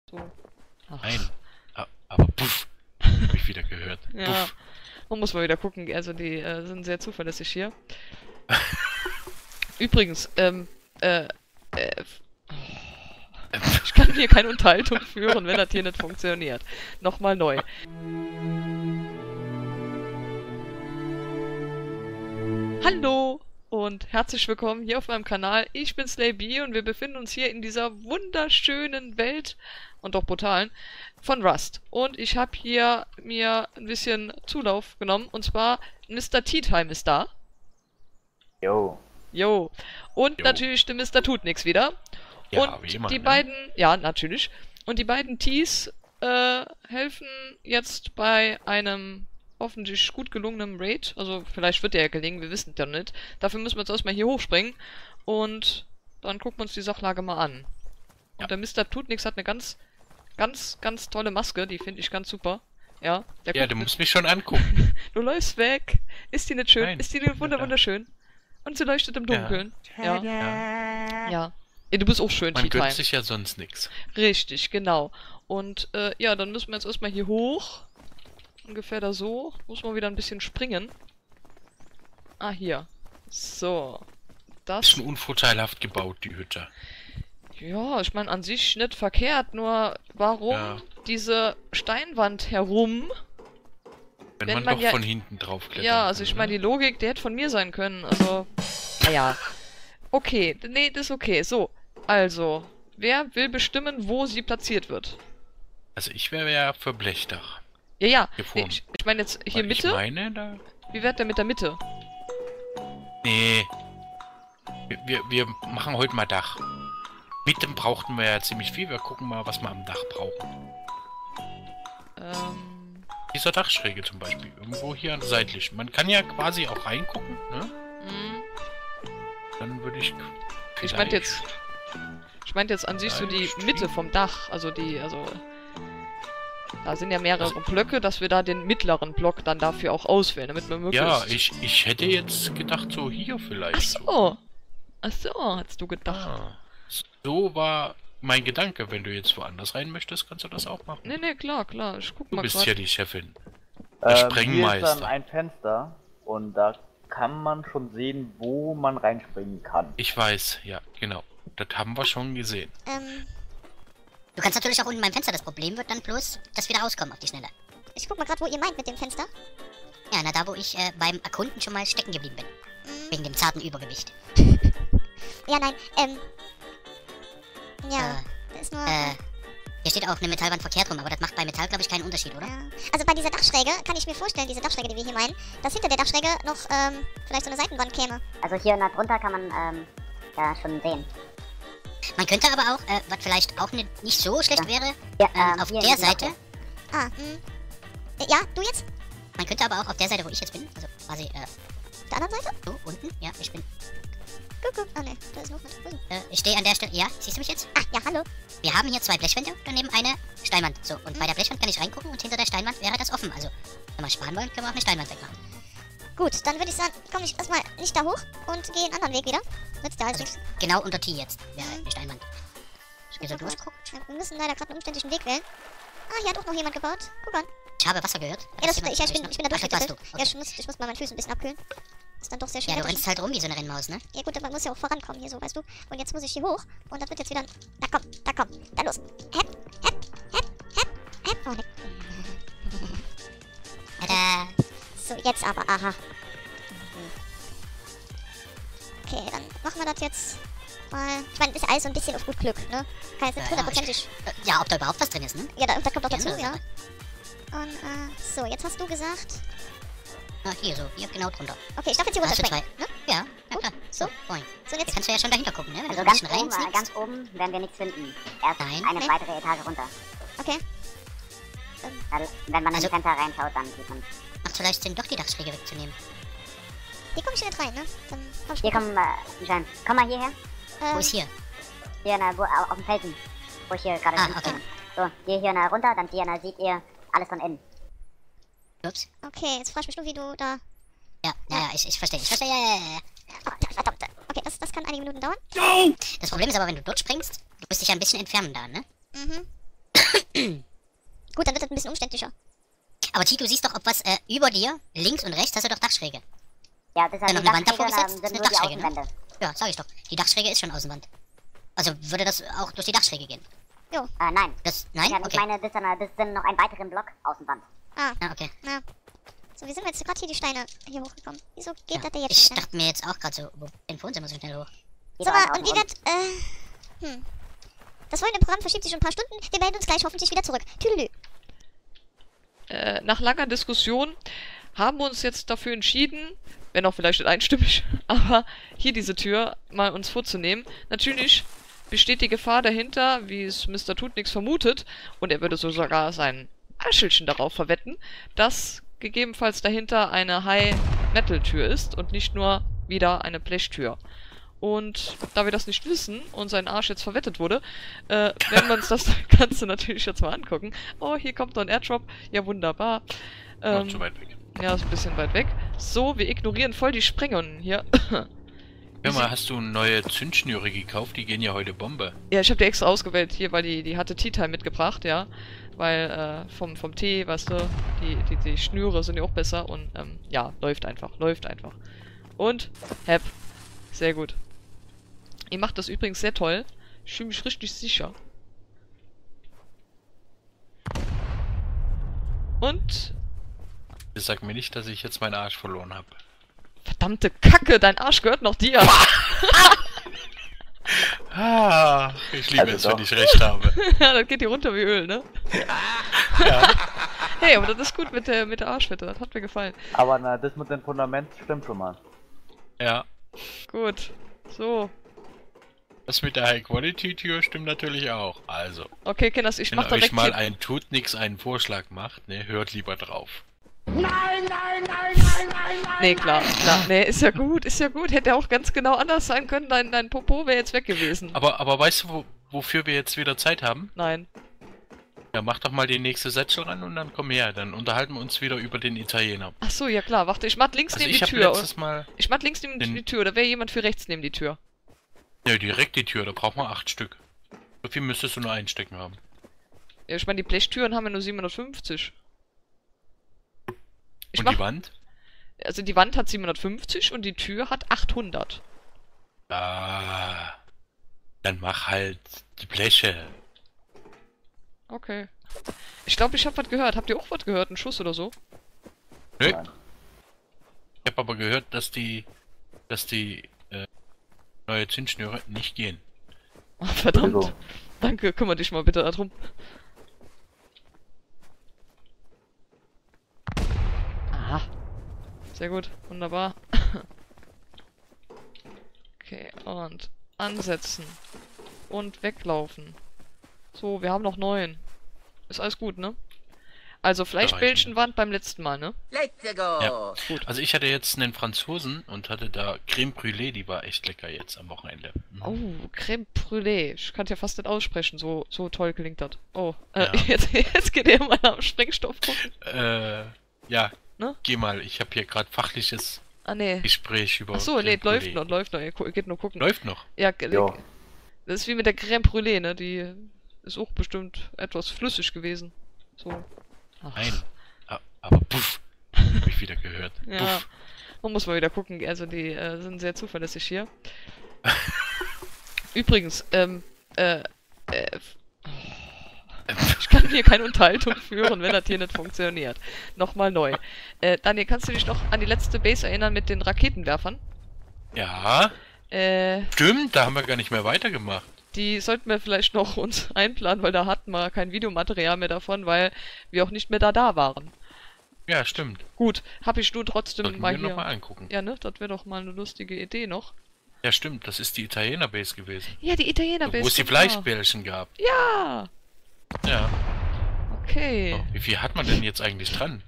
So. Ach. Nein. Aber puff. Hab ich wieder gehört. Ja. Puff. Man muss mal wieder gucken. Also die sind sehr zuverlässig hier. Übrigens, ich kann hier keine Unterhaltung führen, wenn das hier nicht funktioniert. Nochmal neu. Hallo und herzlich willkommen hier auf meinem Kanal. Ich bin SlayB und wir befinden uns hier in dieser wunderschönen Welt und doch brutalen von Rust. Und ich habe hier mir ein bisschen Zulauf genommen und zwar Mr. Teatime ist da. Jo. Jo. Und Jo. natürlich der Mr. Tutnix wieder. Ja, Und wie immer, die ne? beiden, ja, natürlich. Und die beiden Tees helfen jetzt bei einem hoffentlich gut gelungenen Raid. Also vielleicht wird der ja gelingen, wir wissen es ja nicht. Dafür müssen wir jetzt erstmal hier hochspringen. Und dann gucken wir uns die Sachlage mal an. Und Ja. der Mr. Tutnix hat eine ganz tolle Maske, die finde ich ganz super. Ja, der Ja, guckt du mit- musst mich schon angucken. Du läufst weg. Ist die nicht schön? Nein, Ist die ich bin nicht da. wunderschön? Und sie leuchtet im Dunkeln. Ja. Ja. Ja. Ja, du bist auch schön, Man Tea-Time. gönnt sich ja sonst nichts. Richtig, genau. Und ja, dann müssen wir jetzt erstmal hier hoch. Ungefähr da so. Muss man wieder ein bisschen springen. Ah, hier. So. Das. Bisschen unvorteilhaft gebaut, die Hütte. Ja, ich meine an sich nicht verkehrt, nur warum Ja. diese Steinwand herum? Wenn Wenn man man doch ja- von hinten drauf klettert. Ja, also ich meine, die Logik, die hätte von mir sein können. Also. Naja. Okay, nee, das ist okay. So, also. Wer will bestimmen, wo sie platziert wird? Also ich wäre ja für Blechdach. Ja, ja. Hier Nee, vorne. ich meine jetzt hier Weil Mitte. Ich meine, da... Wie wär's denn mit der Mitte? Nee. Wir machen heute mal Dach. Mitte brauchten wir ja ziemlich viel. Wir gucken mal, was wir am Dach brauchen. Dieser Dachschräge zum Beispiel. Irgendwo hier seitlich. Man kann ja quasi auch reingucken, ne? Dann würde ich... Ich meinte jetzt. Ich meinte jetzt an sich so die Mitte vom Dach. Also die, Da sind ja mehrere Also- Blöcke, dass wir da den mittleren Block dann dafür auch auswählen, damit wir Ja, möglichst. ich hätte jetzt gedacht, so hier vielleicht. Ach so. Ach so, hast du gedacht. Ah, so war mein Gedanke. Wenn du jetzt woanders rein möchtest, kannst du das auch machen. Nee, klar, klar. Ich guck Du mal bist grad. ja die Chefin. Der Hier ist Sprengmeister. dann ein Fenster und da kann man schon sehen, wo man reinspringen kann. Ich weiß, ja, genau. Das haben wir schon gesehen. Du kannst natürlich auch unten beim Fenster, das Problem wird dann bloß, dass wir da rauskommen auf die Schnelle. Ich guck mal gerade, wo ihr meint mit dem Fenster. Ja, na da, wo ich beim Erkunden schon mal stecken geblieben bin. Wegen dem zarten Übergewicht. Ja, nein, ja, das ist nur... Hier steht auch eine Metallwand verkehrt rum, aber das macht bei Metall, glaube ich, keinen Unterschied, oder? ja. Also bei dieser Dachschräge kann ich mir vorstellen, diese Dachschräge, die wir hier meinen, dass hinter der Dachschräge noch vielleicht so eine Seitenwand käme. Also hier nah drunter kann man ja schon sehen. Man könnte aber auch, was vielleicht auch nicht so schlecht wäre, Ja, auf hier der in die Seite, Mitte. Ah, ja, du jetzt? man könnte aber auch auf der Seite, wo ich jetzt bin, also quasi, Auf der anderen Seite? so, unten, ja, ich bin, Guck. Ah, ne, da ist noch was. ich stehe an der Stelle, ja, siehst du mich jetzt? Ah, ja, hallo. Wir haben hier zwei Blechwände und daneben eine Steinwand. So, und bei der Blechwand kann ich reingucken und hinter der Steinwand wäre das offen. Also, wenn wir sparen wollen, können wir auch eine Steinwand wegmachen. Gut, dann würde ich sagen, komme ich erstmal nicht da hoch und gehe einen anderen Weg wieder. Nützt ja alles nichts. Genau unter T jetzt wäre eine Steinwand. Ich gehe so durch. Ja, wir müssen leider gerade einen umständlichen Weg wählen. Ah, hier hat auch noch jemand gebaut. Guck an. Ich habe Wasser gehört. Ja, Hat jemand ich bin da Ach, das warst durchgetrippelt. du. Ja, Okay. ich muss mal meine Füße ein bisschen abkühlen. Ist dann doch sehr schön. Ja, du rennst halt rum wie so eine Rennmaus, ne? Ja gut, aber man muss ja auch vorankommen hier so, weißt du. Und jetzt muss ich hier hoch. Und das wird jetzt wieder... Da komm, da los. Hepp. Oh, ne. Tada! So, jetzt aber, aha. Okay, dann machen wir das jetzt mal... Ich meine, das ist ja alles so ein bisschen auf gut Glück, ne? Kann jetzt nicht hundertprozentig... Ja, ob da überhaupt was drin ist, ne? Ja, da kommt doch dazu, Ja, ja. Und, so, jetzt hast du gesagt... Ah, hier genau drunter. Okay, ich darf jetzt hier Da hast du runterspringen, ne? Ja, ja Gut, klar. so. Boing. So, und Jetzt jetzt... kannst du ja schon dahinter gucken, ne? Wenn Also du ein bisschen ganz reinziehst. oben werden wir nichts finden. Erst Nein. eine Okay. weitere Etage runter. Okay. Weil, wenn man Also- ins Fenster reinschaut, dann sieht man. Macht vielleicht Sinn, doch die Dachschräge wegzunehmen. Hier komme ich hier nicht rein, ne? Dann hab ich... Hier kommen, Schein. Komm mal hierher. Wo ist hier? Hier auf dem Felsen. Wo ich hier gerade Ah, bin. okay. So, hier runter, dann hier seht ihr alles von innen. Ups. Okay, jetzt frage ich mich nur, wie du da... Ja, ich verstehe. Ja. Oh, verdammt. Okay, das kann einige Minuten dauern. Das Problem ist aber, wenn du dort springst, du musst dich ja ein bisschen entfernen da, ne? Mhm. Gut, dann wird das ein bisschen umständlicher. Aber Tito, du siehst doch, ob was über dir, links und rechts, hast du doch Dachschräge. Ja, das ist Dann halt noch die eine Wand davor Dachschräge, da gesetzt, sind eine nur die Dachschräge, ne? Außenwände. Ja, sag ich doch. Die Dachschräge ist schon Außenwand. Also würde das auch durch die Dachschräge gehen? Nein. Nein? Ja, ich Okay. meine, das sind noch einen weiteren Block Außenwand. Ah, Ah, okay. na. So, wie sind wir jetzt gerade hier die Steine hier hochgekommen? Wieso geht Ja. das denn jetzt Ich nicht? Ne? dachte mir jetzt auch gerade so, wo den Wohn sind wir so schnell hoch? Sag mal, und wie wird, das folgende Programm verschiebt sich schon ein paar Stunden. Wir melden uns gleich hoffentlich wieder zurück. Tüdelü. Nach langer Diskussion haben wir uns jetzt dafür entschieden, wenn auch vielleicht nicht einstimmig, aber hier diese Tür mal uns vorzunehmen. Natürlich besteht die Gefahr dahinter, wie es Mr. Tutnix vermutet, und er würde so sogar sein Arschelchen darauf verwetten, dass gegebenenfalls dahinter eine High-Metal-Tür ist und nicht nur wieder eine Blechtür. Und da wir das nicht wissen und sein Arsch jetzt verwettet wurde, werden wir uns das Ganze natürlich jetzt mal angucken. Oh, hier kommt noch ein Airdrop. Ja, wunderbar. Noch zu weit weg. Ja, ist ein bisschen weit weg. So, wir ignorieren voll die Sprengungen hier. Hör mal, hast du neue Zündschnüre gekauft? Die gehen ja heute Bombe. Ja, ich habe die extra ausgewählt hier, weil die hatte Tea Time mitgebracht, ja. Weil, vom Tee, weißt du, die Schnüre sind ja auch besser und, ja, läuft einfach. Und, sehr gut. Ihr macht das übrigens sehr toll. Ich fühle mich richtig sicher. Und, Sag mir nicht, dass ich jetzt meinen Arsch verloren habe. verdammte Kacke, dein Arsch gehört noch dir. Ah, ich liebe Also es, wenn doch. ich recht habe. Ja, das geht hier runter wie Öl, ne? Ja. Hey, aber das ist gut mit der Arschwette, das hat mir gefallen. Aber na, das mit dem Fundament stimmt schon mal. Ja. Gut. So. Das mit der High-Quality-Tür stimmt natürlich auch. Also, Okay, Kinders, ich wenn mach euch direkt mal hier... ein Tutnix einen Vorschlag macht, ne, hört lieber drauf. Nee, klar. Nee, ist ja gut. Hätte auch ganz genau anders sein können. Dein Popo wäre jetzt weg gewesen. Aber weißt du, wofür wir jetzt wieder Zeit haben? Nein. Ja, mach doch mal die nächste Sätze ran und dann komm her. Dann unterhalten wir uns wieder über den Italiener. Ach so, ja klar. Warte, ich mach links Also neben ich die habe Tür. letztes Mal... Ich mach links neben die Tür. Da wäre jemand für rechts neben die Tür. Ja, direkt die Tür, da braucht man 8 Stück. So viel müsstest du nur einstecken haben. Ja, ich meine, die Blechtüren haben ja nur 750. Und die Wand? Also die Wand hat 750 und die Tür hat 800. Ah, dann mach halt die Bleche. Okay. Ich glaube, ich habe was gehört. Habt ihr auch was gehört? Ein Schuss oder so? Nö. Nein. Ich habe aber gehört, dass die neue Zündschnüre nicht gehen. Ach, verdammt. Entschuldigung. Danke, kümmere dich mal bitte darum. Aha. Sehr gut, wunderbar. Okay, und ansetzen. Und weglaufen. So, wir haben noch 9. Ist alles gut, ne? Also Fleischbällchenwand beim letzten Mal, ne? Let's go! Ja. Gut. Also ich hatte jetzt einen Franzosen und hatte da Creme Brûlée, die war echt lecker jetzt am Wochenende. Mhm. Oh, Creme Brûlée. Ich kann ja fast nicht aussprechen, so toll klingt das. Oh, Ja. jetzt geht ihr mal am Sprengstoff gucken. Ja, Ne? geh mal, ich habe hier gerade fachliches Ah, nee. Gespräch über Achso, nee, Creme läuft Brûlée. noch. Ihr geht nur gucken. Läuft noch? Ja, Jo. das ist wie mit der Creme Brûlée, ne? Die ist auch bestimmt etwas flüssig gewesen. So. Ach, Nein. Aber puff, hab ich wieder gehört. ja. Puff. Man muss mal wieder gucken. Also die sind sehr zuverlässig hier. Übrigens, ich kann hier keine Unterhaltung führen, wenn das hier nicht funktioniert. Nochmal neu. Daniel, kannst du dich noch an die letzte Base erinnern mit den Raketenwerfern? Ja, stimmt, da haben wir gar nicht mehr weitergemacht. Die sollten wir vielleicht noch uns einplanen, weil da hatten wir kein Videomaterial mehr davon, weil wir auch nicht mehr da waren. Ja, stimmt. Gut, hab ich nur trotzdem Sollten mal wir hier... nochmal angucken. Ja, ne? Das wäre doch mal eine lustige Idee noch. Ja, stimmt, das ist die Italiener-Base gewesen. Ja, die Italiener-Base. Wo es die genau. Fleischbällchen gab. Ja! Ja. Okay. So, wie viel hat man denn jetzt eigentlich dran?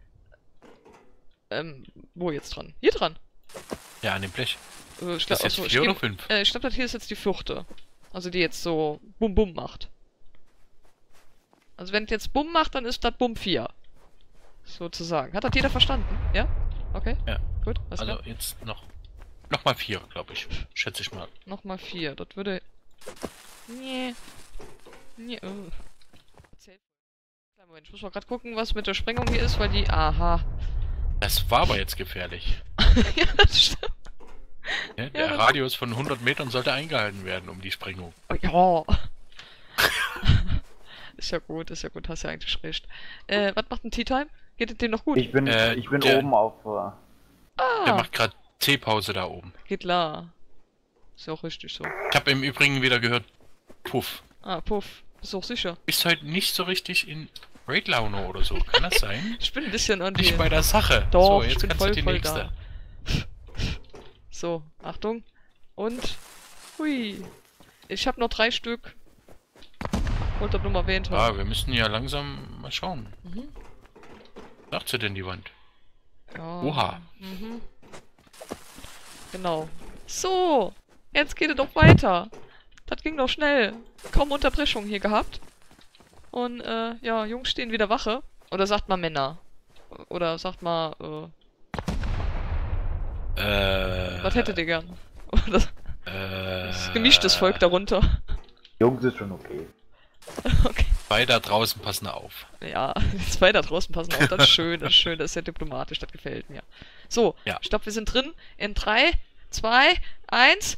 Wo jetzt dran? Hier dran. Ja, an dem Blech. Ich Das ist jetzt 4 oder 5? Ich glaube, das hier ist jetzt die 4. Also die jetzt so Bum-Bum macht. Also wenn es jetzt Bum macht, dann ist das Bum 4. Sozusagen. Hat das jeder verstanden? Ja? Okay. Ja. Gut. Alles Also klar. jetzt nochmal 4, glaube ich. Schätze ich mal. Nochmal 4. Das würde... Nee. Nee. erzählt. Kleinen Moment, ich muss mal gerade gucken, was mit der Sprengung hier ist, weil die... Aha. Das war aber jetzt gefährlich. Ja, das stimmt. Ja, der das- Radius von 100 Metern sollte eingehalten werden um die Sprengung. Oh, ja. Ist ja gut, hast ja eigentlich recht. Was macht ein Tea Time? Geht es dem noch gut? Ich bin der- oben auf. Der macht gerade Teepause da oben. Geht klar. Ist ja auch richtig so. Ich habe im Übrigen wieder gehört, Puff. Ah, Puff. Ist auch sicher. Ist heute nicht so richtig in Raid-Laune oder so. Kann das sein? Ich bin ein bisschen an die... Nicht bei der Sache. Doch, so, ich jetzt bin kannst du voll, die voll nächste. da. So, Achtung. Und... Hui. Ich habe noch 3 Stück. Wollte das nur mal erwähnt haben. Ja, wir müssen ja langsam mal schauen. Mhm. Was sagt sie denn die Wand? Ja. Oha. Mhm. Genau. So, jetzt geht es doch weiter. Das ging doch schnell. Kaum Unterbrechung hier gehabt. Und, ja, Jungs stehen wieder Wache. Oder sagt mal Männer. Oder sagt mal, was hättet ihr gern? Oder das gemischtes Volk darunter. Jungs ist schon okay. Okay. Zwei da draußen passen auf. Ja, die 2 da draußen passen auf. Das ist schön, das ist schön, das ist sehr diplomatisch, das gefällt mir. So, Ja. stopp, wir sind drin. In 3, 2, 1.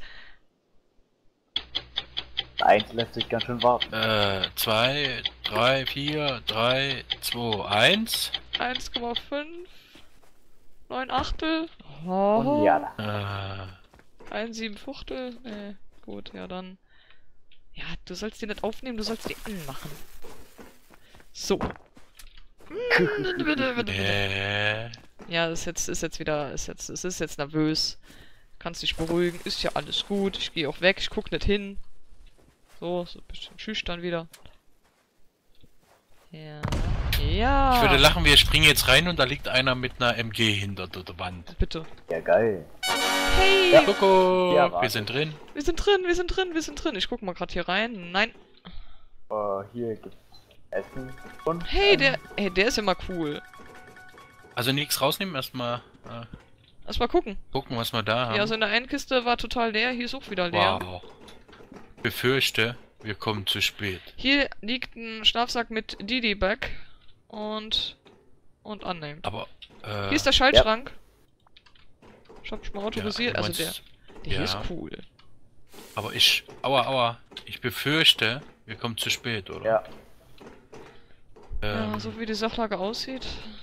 1 lässt sich ganz schön warten. 2, 3, 4, 3, 2, 1. 1,5. 9 Achtel. Und Oh. ja, 1 7 Fuchtel. Gut, ja dann. Ja, du sollst die nicht aufnehmen, du sollst die anmachen. So. Ja, es ist jetzt nervös. Kannst dich beruhigen, ist ja alles gut. Ich gehe auch weg, ich guck nicht hin. So ein bisschen schüchtern wieder. Ja. Ja. Ich würde lachen, wir springen jetzt rein und da liegt einer mit einer MG hinter der Wand. Bitte. ja geil. Hey! Ja. Kuckuck, Ja, warte. wir sind drin. Wir sind drin, wir sind drin, wir sind drin. Ich guck mal gerade hier rein. Nein. Hier gibt's Essen und... Hey, der ist ja mal cool. Also nichts rausnehmen, erstmal Lass mal gucken. gucken, was wir da haben. Ja, also in der einen Kiste war total leer, hier ist auch wieder leer. Wow. Befürchte, wir kommen zu spät. Hier liegt ein Schlafsack mit Didi-Bag und annehmend. Aber, Hier ist der Schaltschrank. Ich hab schon mal autorisiert, du also der meinst- hier ja. ist cool. Aber aua, ich befürchte, wir kommen zu spät, oder? Ja, Ja, so wie die Sachlage aussieht.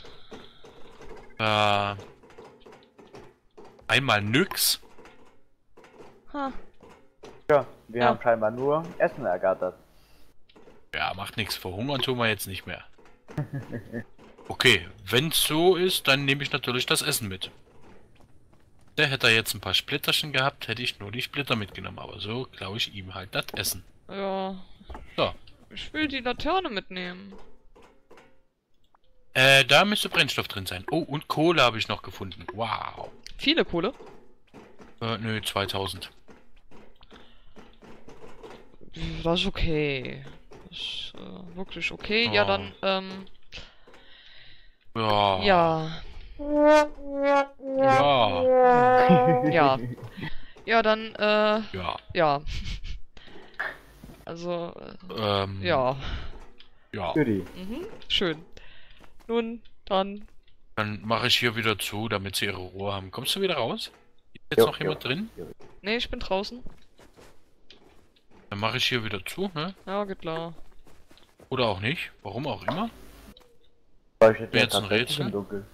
Einmal nix. Ha. ja, wir Ja. haben scheinbar nur Essen ergattert. Ja, macht nichts. Verhungern tun wir jetzt nicht mehr. Okay, wenn's so ist, dann nehme ich natürlich das Essen mit. Der hätte jetzt ein paar Splitterchen gehabt, hätte ich nur die Splitter mitgenommen. Aber so klaue ich ihm halt das Essen. Ja. So. Ich will die Laterne mitnehmen. Da müsste Brennstoff drin sein. Oh, und Kohle habe ich noch gefunden. Wow. Viele Kohle. Nö, 2000. Das ist okay. Das ist wirklich okay. Ja, Oh. dann, Ja. ja. Ja. Ja. Ja, dann, Ja. ja. Also, ja. Ja. Goodie. Mhm. Schön. Nun, dann. Dann mache ich hier wieder zu, damit sie ihre Ruhe haben. Kommst du wieder raus? Ist jetzt Jo, noch jemand drin? Nee, ich bin draußen. Dann mache ich hier wieder zu, ne? Ja, geht klar. Oder auch nicht. Warum auch immer. Leuchtet Wäre mir jetzt ein tatsächlich Rätsel? im Dunkeln.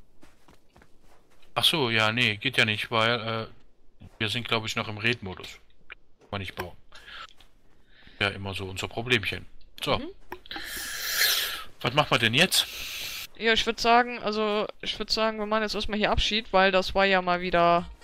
Ach so, ja, nee, geht ja nicht, weil wir sind, glaube ich, noch im Redmodus. Kann man nicht bauen. Ja, immer so unser Problemchen. So. Mhm. Was machen wir denn jetzt? Ja, ich würde sagen, wir machen jetzt erstmal hier Abschied, weil das war ja mal wieder